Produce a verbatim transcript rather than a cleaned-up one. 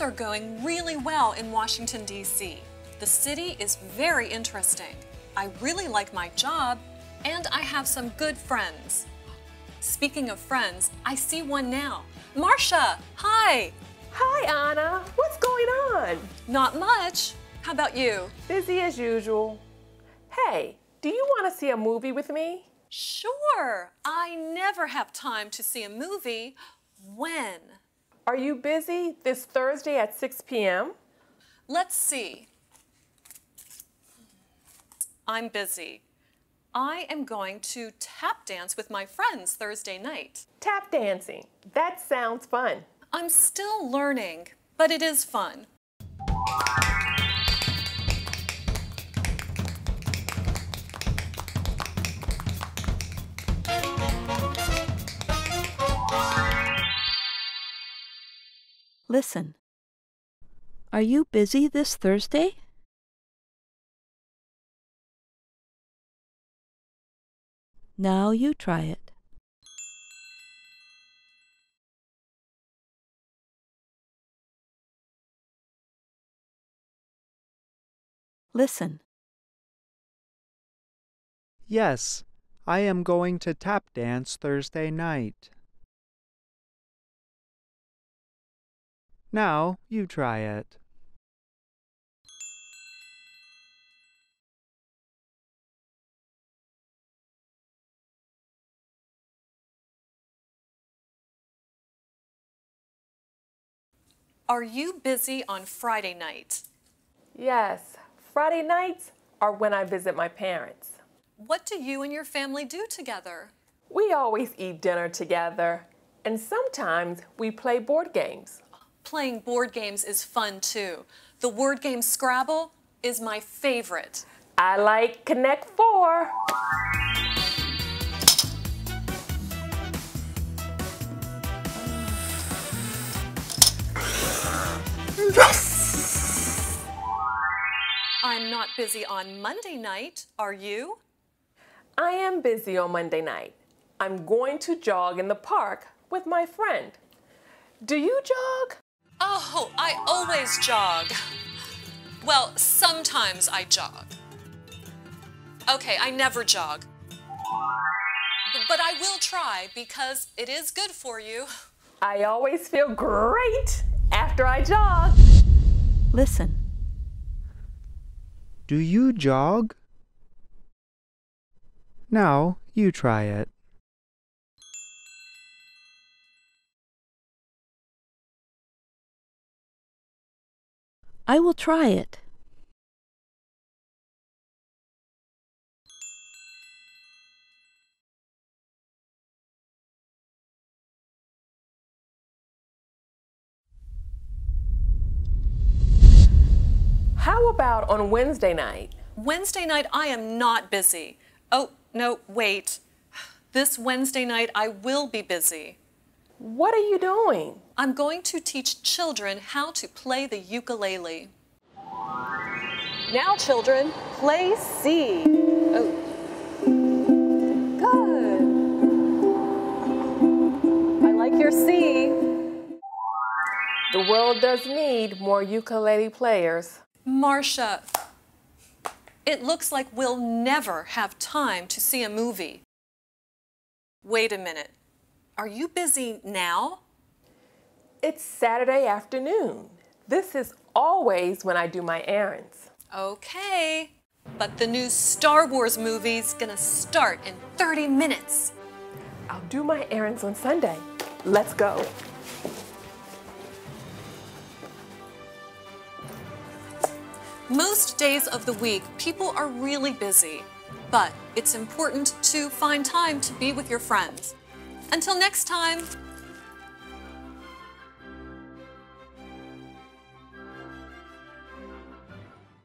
are going really well in Washington, D C The city is very interesting. I really like my job, and I have some good friends. Speaking of friends, I see one now. Marcia, hi! Hi, Anna. What's going on? Not much. How about you? Busy as usual. Hey, do you want to see a movie with me? Sure. I never have time to see a movie. When? Are you busy this Thursday at six p m? Let's see. I'm busy. I am going to tap dance with my friends Thursday night. Tap dancing. That sounds fun. I'm still learning, but it is fun. Listen. Are you busy this Thursday? Now you try it. Listen. Yes, I am going to tap dance Thursday night. Now you try it. Are you busy on Friday night? Yes, Friday nights are when I visit my parents. What do you and your family do together? We always eat dinner together, and sometimes we play board games. Playing board games is fun too. The word game Scrabble is my favorite. I like Connect Four. Yes! I'm not busy on Monday night, are you? I am busy on Monday night. I'm going to jog in the park with my friend. Do you jog? Oh, I always jog. Well, sometimes I jog. Okay, I never jog. But I will try because it is good for you. I always feel great after I jog. Listen. Do you jog? Now you try it. I will try it. How about on Wednesday night? Wednesday night, I am not busy. Oh, no, wait. This Wednesday night, I will be busy. What are you doing? I'm going to teach children how to play the ukulele. Now, children, play C. Oh. Good. I like your C. The world does need more ukulele players. Marcia, it looks like we'll never have time to see a movie. Wait a minute. Are you busy now? It's Saturday afternoon. This is always when I do my errands. Okay, but the new Star Wars movie's gonna start in thirty minutes. I'll do my errands on Sunday. Let's go. Most days of the week, people are really busy, but it's important to find time to be with your friends. Until next time.